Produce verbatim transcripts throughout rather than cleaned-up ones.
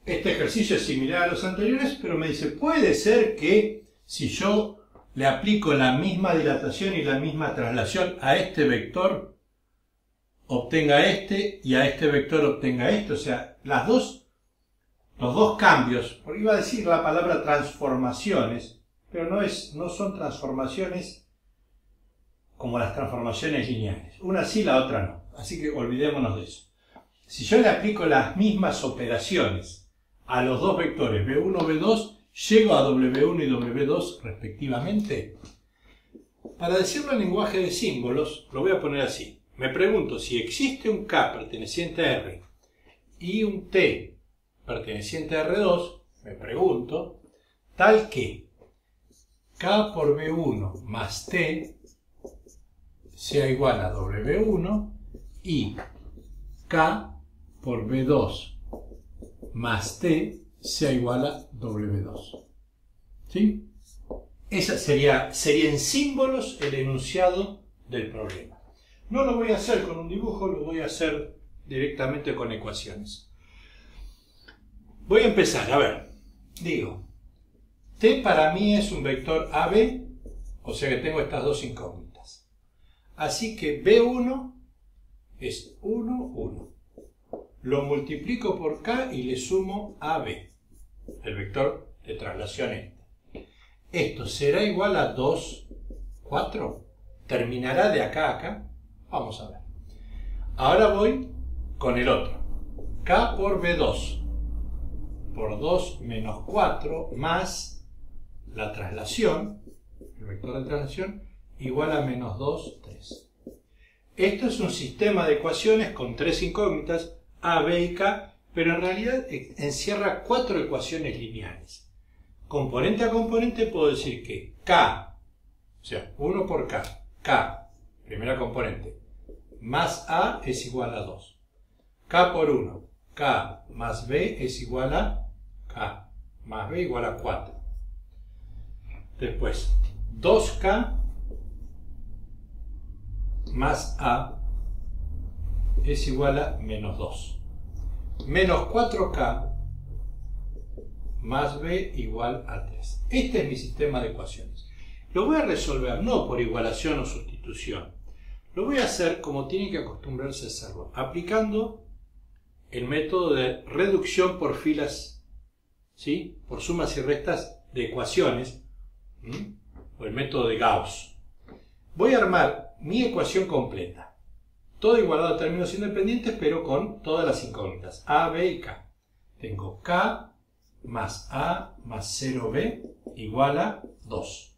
Este ejercicio es similar a los anteriores, pero me dice, puede ser que si yo le aplico la misma dilatación y la misma traslación a este vector, obtenga este, y a este vector obtenga este. O sea, las dos, los dos cambios, porque iba a decir la palabra transformaciones, pero no, es, no son transformaciones como las transformaciones lineales. Una sí, la otra no. Así que olvidémonos de eso. Si yo le aplico las mismas operaciones a los dos vectores B uno, B dos, llego a W uno y W dos respectivamente. Para decirlo en lenguaje de símbolos, lo voy a poner así. Me pregunto si existe un K perteneciente a R y un T perteneciente a R dos, me pregunto, tal que K por B uno más T sea igual a W uno y K por B dos más T sea igual a W dos. ¿Sí? Ese sería, sería en símbolos el enunciado del problema. No lo voy a hacer con un dibujo, lo voy a hacer directamente con ecuaciones. Voy a empezar, a ver, digo, T para mí es un vector A B, o sea que tengo estas dos incógnitas. Así que B uno es uno, uno. Lo multiplico por K y le sumo A B, el vector de traslación este. Esto será igual a dos, cuatro. ¿Terminará de acá a acá? Vamos a ver. Ahora voy con el otro. K por B dos por dos menos cuatro más la traslación, el vector de traslación, igual a menos dos, tres. Esto es un sistema de ecuaciones con tres incógnitas, A, B y K, pero en realidad encierra cuatro ecuaciones lineales. Componente a componente puedo decir que K, o sea, uno por K, K, primera componente, más A es igual a dos. K por uno, K más B es igual a K más B igual a cuatro. Después, dos K más A es igual a menos dos. Menos cuatro K más B igual a tres. Este es mi sistema de ecuaciones. Lo voy a resolver no por igualación o sustitución. Lo voy a hacer como tienen que acostumbrarse a hacerlo, aplicando el método de reducción por filas, ¿sí? Por sumas y restas de ecuaciones, ¿sí? O el método de Gauss. Voy a armar mi ecuación completa, todo igualado a términos independientes, pero con todas las incógnitas, A, B y K. Tengo K más A más cero B igual a dos.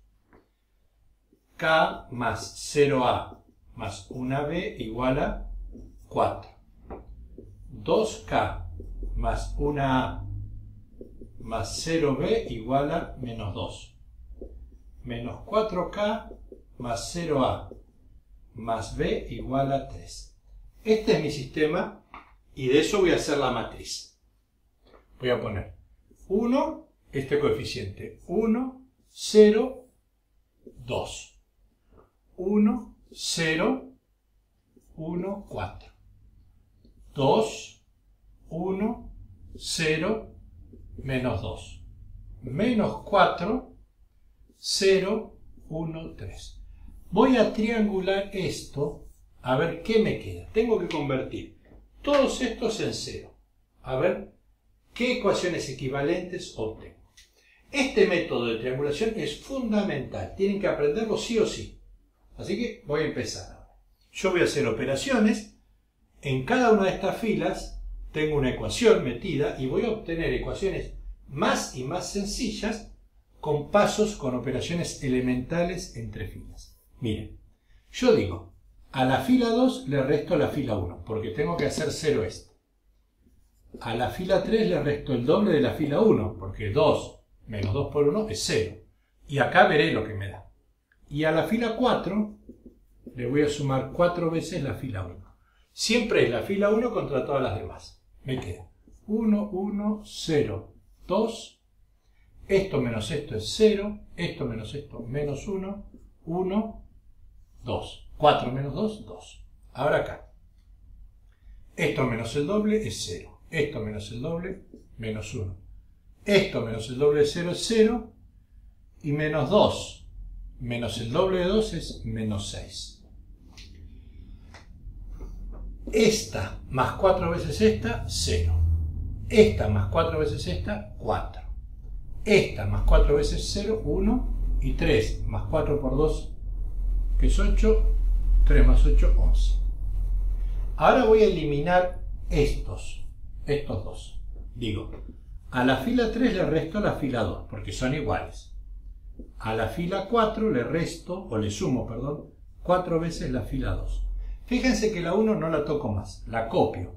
K más cero A más uno B igual a cuatro. dos K más uno A más cero B igual a menos dos. Menos cuatro K más cero A más B igual a tres. Este es mi sistema y de eso voy a hacer la matriz. Voy a poner uno, este coeficiente, uno, cero, dos. uno, cero, uno, cuatro. dos, uno, cero, menos dos. Menos cuatro, cero, uno, tres. Voy a triangular esto a ver qué me queda. Tengo que convertir todos estos en cero. A ver qué ecuaciones equivalentes obtengo. Este método de triangulación es fundamental. Tienen que aprenderlo sí o sí. Así que voy a empezar ahora. Yo voy a hacer operaciones. En cada una de estas filas tengo una ecuación metida y voy a obtener ecuaciones más y más sencillas con pasos con operaciones elementales entre filas. Miren, yo digo, a la fila dos le resto la fila uno, porque tengo que hacer cero esto. A la fila tres le resto el doble de la fila uno, porque dos menos dos por uno es cero. Y acá veré lo que me da. Y a la fila cuatro le voy a sumar cuatro veces la fila uno. Siempre es la fila uno contra todas las demás. Me queda uno, uno, cero, dos. Esto menos esto es cero. Esto menos esto menos uno, uno, dos. cuatro menos dos, dos. Ahora acá. Esto menos el doble es cero. Esto menos el doble menos uno. Esto menos el doble de cero es cero. Y menos dos menos el doble de dos es menos seis. Esta más cuatro veces esta, cero. Esta más cuatro veces esta, cuatro. Esta más cuatro veces cero, uno. Y tres más cuatro por dos, que es ocho. tres más ocho, once. Ahora voy a eliminar estos, estos dos. Digo, a la fila tres le resto a la fila dos, porque son iguales. A la fila cuatro le resto, o le sumo, perdón, cuatro veces la fila dos. Fíjense que la uno no la toco más, la copio.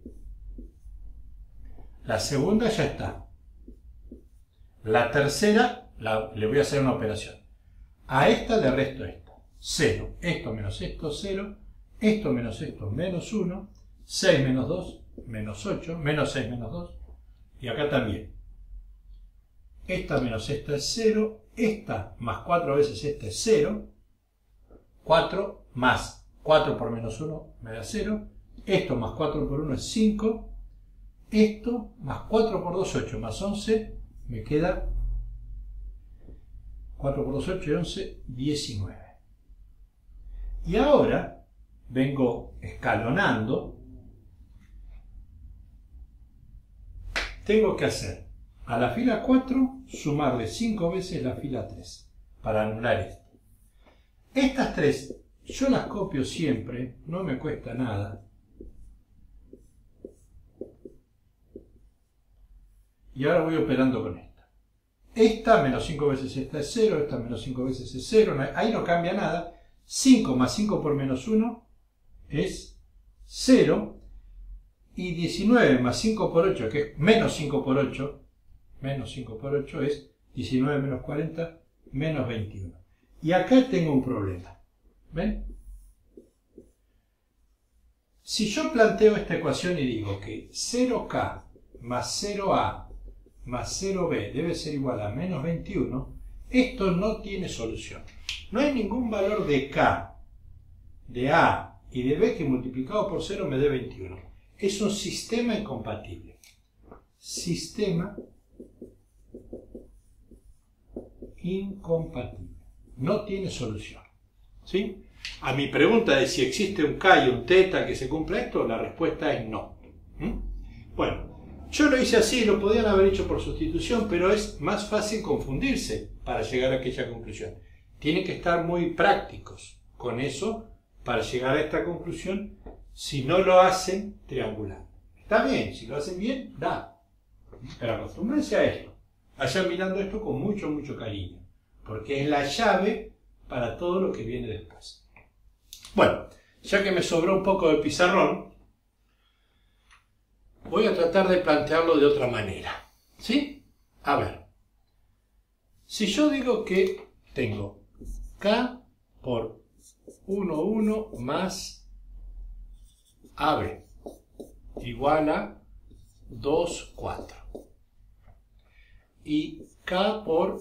La segunda ya está. La tercera la, le voy a hacer una operación. A esta le resto esta. cero. Esto menos esto, cero. Esto menos esto, menos uno. seis menos dos, menos ocho. Menos seis menos dos. Y acá también. Esta menos esta es cero. Esta más cuatro veces esta es cero. cuatro más cuatro por menos uno me da cero. Esto más cuatro por uno es cinco. Esto más cuatro por dos, ocho, más once, me queda cuatro por dos, ocho y once, diecinueve. Y ahora vengo escalonando. Tengo que hacer a la fila cuatro sumarle cinco veces la fila tres para anular esto. Estas tres yo las copio siempre, no me cuesta nada. Y ahora voy operando con esta. Esta menos cinco veces esta es cero, esta menos cinco veces es cero, ahí no cambia nada. cinco más cinco por menos uno es cero. Y diecinueve más cinco por ocho, que es menos cinco por ocho, menos cinco por ocho es diecinueve menos cuarenta, menos veintiuno. Y acá tengo un problema. ¿Ven? Si yo planteo esta ecuación y digo que cero K más cero A más cero B debe ser igual a menos veintiuno, esto no tiene solución. No hay ningún valor de K, de A y de B que multiplicado por cero me dé veintiuno. Es un sistema incompatible. Sistema incompatible. No tiene solución. ¿Sí? A mi pregunta de si existe un K y un teta que se cumpla esto, la respuesta es no. ¿Mm? Bueno. Yo lo hice así, lo podían haber hecho por sustitución, pero es más fácil confundirse para llegar a aquella conclusión. Tienen que estar muy prácticos con eso para llegar a esta conclusión. Si no lo hacen, triangular. Está bien, si lo hacen bien, da. Pero acostúmbrense a esto. Vayan mirando esto con mucho, mucho cariño, porque es la llave para todo lo que viene después. Bueno, ya que me sobró un poco de pizarrón, voy a tratar de plantearlo de otra manera. ¿Sí? A ver. Si yo digo que tengo K por uno, uno más A B igual a dos, cuatro. Y K por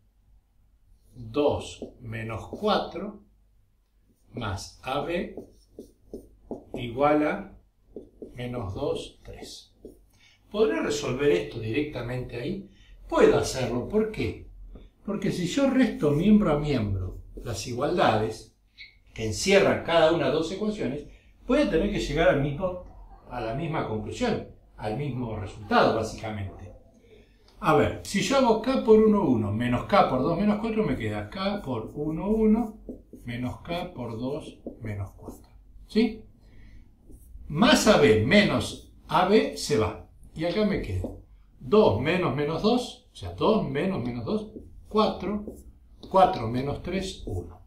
dos menos cuatro más A B igual a menos dos, tres. ¿Podré resolver esto directamente ahí? Puedo hacerlo. ¿Por qué? Porque si yo resto miembro a miembro las igualdades que encierran cada una de dos ecuaciones, voy a tener que llegar al mismo, a la misma conclusión, al mismo resultado, básicamente. A ver, si yo hago K por uno, uno menos K por dos menos cuatro, me queda K por uno, uno menos K por dos menos cuatro. ¿Sí? Más A B menos A B se va. Y acá me queda dos menos menos dos, o sea, dos menos menos dos, cuatro. cuatro menos tres, uno.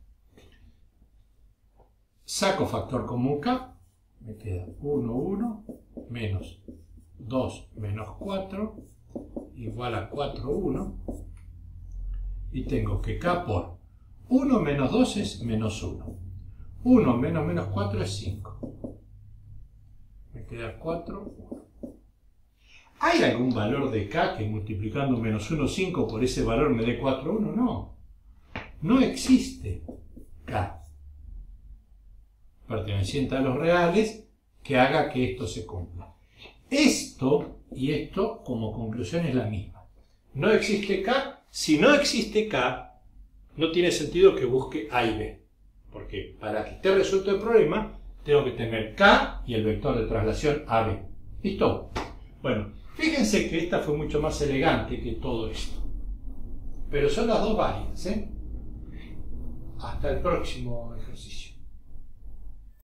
Saco factor común K, me queda uno, uno, menos dos menos cuatro, igual a cuatro, uno. Y tengo que K por uno menos dos es menos uno. uno menos menos cuatro es cinco. Me queda cuatro, uno. ¿Hay algún valor de K que multiplicando menos uno, cinco por ese valor me dé cuatro, uno? No. No existe K perteneciente a los reales que haga que esto se cumpla. Esto y esto como conclusión es la misma. No existe K. Si no existe K, no tiene sentido que busque A y B. Porque para que esté resuelto el problema, tengo que tener K y el vector de traslación A B. ¿Listo? Bueno, fíjense que esta fue mucho más elegante que todo esto. Pero son las dos válidas, ¿eh? Hasta el próximo ejercicio.